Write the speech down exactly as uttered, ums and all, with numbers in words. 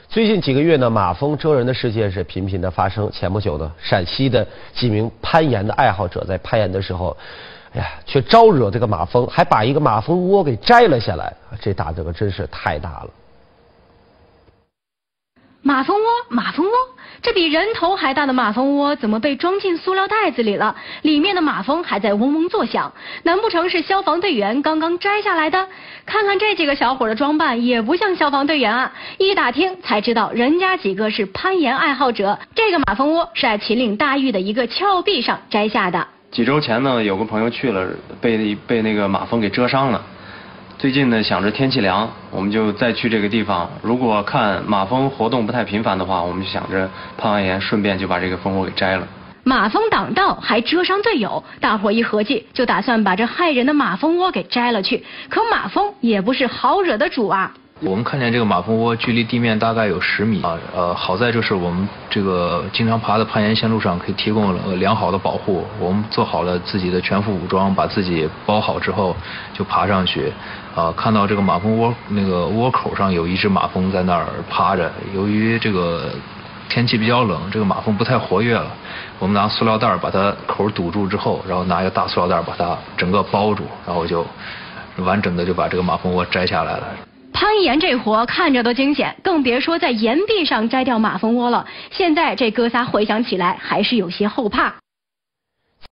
最近几个月呢，马蜂蛰人的事件是频频的发生。前不久呢，陕西的几名攀岩的爱好者在攀岩的时候，哎呀，却招惹这个马蜂，还把一个马蜂窝给摘了下来。这打这个真是太大了。 马蜂窝，马蜂窝，这比人头还大的马蜂窝怎么被装进塑料袋子里了？里面的马蜂还在嗡嗡作响，难不成是消防队员刚刚摘下来的？看看这几个小伙的装扮，也不像消防队员啊！一打听才知道，人家几个是攀岩爱好者。这个马蜂窝是在秦岭大峪的一个峭壁上摘下的。 几周前呢，有个朋友去了，被被那个马蜂给蛰伤了。最近呢，想着天气凉，我们就再去这个地方。如果看马蜂活动不太频繁的话，我们就想着攀完岩，顺便就把这个蜂窝给摘了。 马蜂挡道还蛰伤队友，大伙一合计，就打算把这害人的马蜂窝给摘了去。可马蜂也不是好惹的主啊。 我们看见这个马蜂窝距离地面大概有十米啊，呃，好在就是我们这个经常爬的攀岩线路上可以提供了良好的保护，我们做好了自己的全副武装，把自己包好之后就爬上去，啊，看到这个马蜂窝那个窝口上有一只马蜂在那儿趴着，由于这个天气比较冷，这个马蜂不太活跃了，我们拿塑料袋把它口堵住之后，然后拿一个大塑料袋把它整个包住，然后就完整的就把这个马蜂窝摘下来了。 攀岩这活看着都惊险，更别说在岩壁上摘掉马蜂窝了。现在这哥仨回想起来还是有些后怕。